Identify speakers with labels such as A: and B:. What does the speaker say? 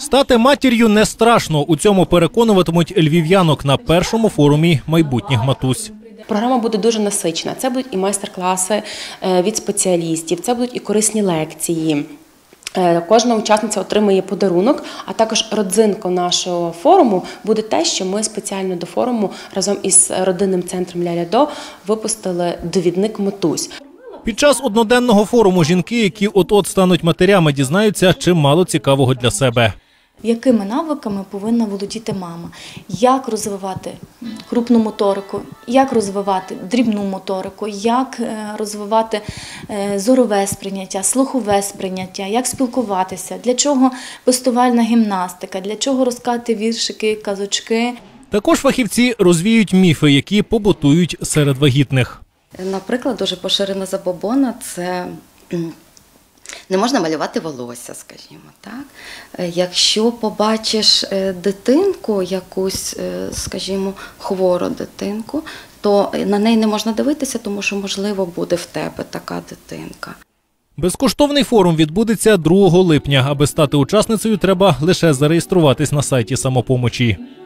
A: Стати матір'ю не страшно. У цьому переконуватимуть львів'янок на першому форумі майбутніх матусь.
B: Програма буде дуже насичена. Це будуть і майстер-класи від спеціалістів, це будуть і корисні лекції. Кожна учасниця отримує подарунок, а також родзинкою нашого форуму буде те, що ми спеціально до форуму разом із родинним центром Ля-Ля-До випустили довідник матусь.
A: Під час одноденного форуму жінки, які от-от стануть матерями, дізнаються чимало цікавого для себе.
C: Якими навиками повинна володіти мама? Як розвивати крупну моторику, як розвивати дрібну моторику, як розвивати зорове сприйняття, слухове сприйняття, як спілкуватися, для чого пестувальна гімнастика, для чого розказати віршики, казочки.
A: Також фахівці розвіють міфи, які побутують серед вагітних.
D: Наприклад, дуже поширена забобона – це не можна малювати волосся, скажімо, так? Якщо побачиш дитинку, якусь, скажімо, хвору дитинку, то на неї не можна дивитися, тому що, можливо, буде в тебе така дитинка.
A: Безкоштовний форум відбудеться 2 липня. Аби стати учасницею, треба лише зареєструватись на сайті «Самопомочі».